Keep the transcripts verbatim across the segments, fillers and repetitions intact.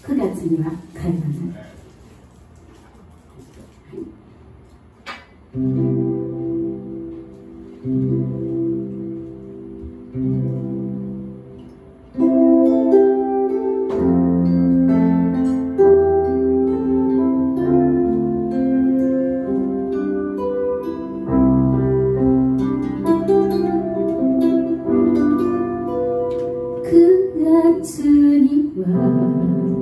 くがつには帰らない。くがつには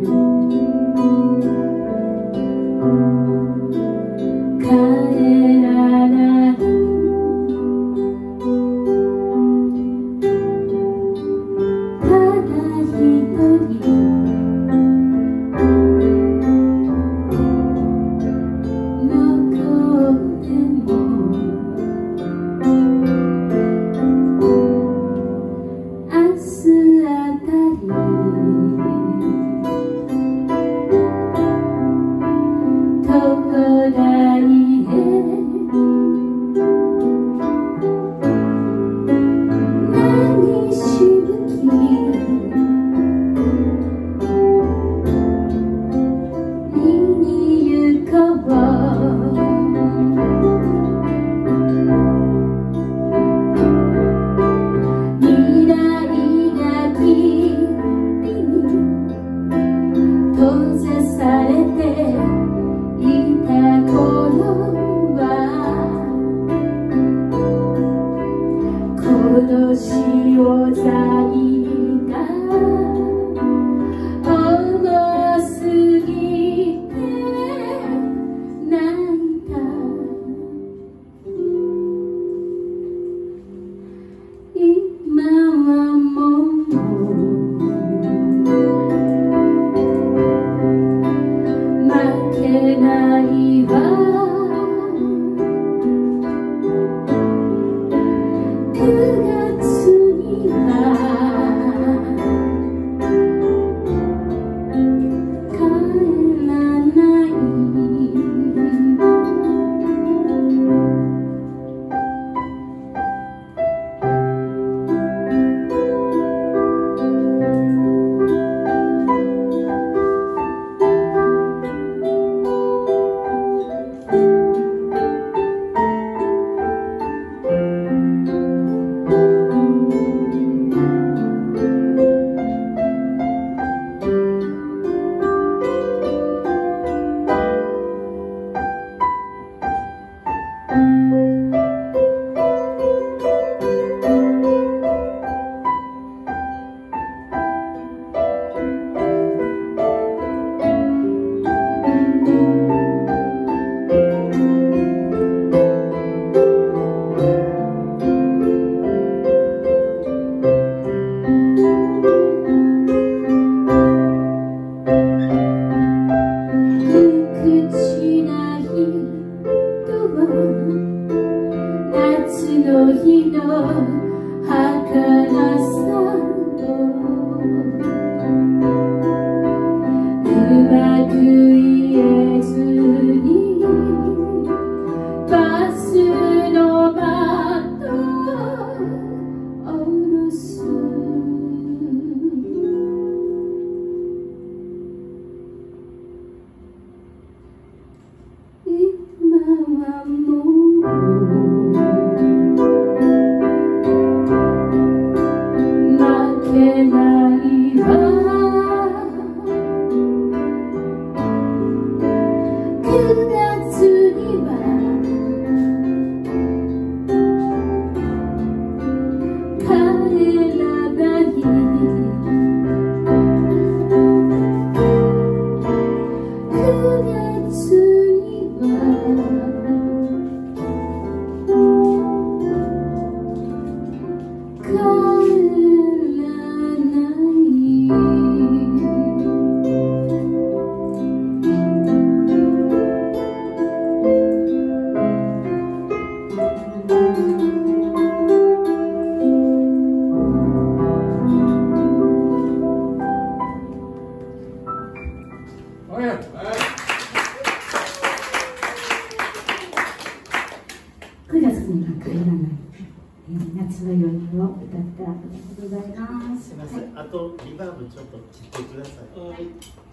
くがつには帰らない、えー、夏の夜を歌ったありがとうございます。 すみません、はい、あとリバーブちょっと切ってください。はい。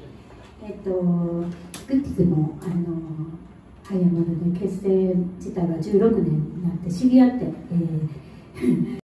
えっとグッティクもあのハイヤマルで結成自体はじゅうろくねんになって知り合って、えー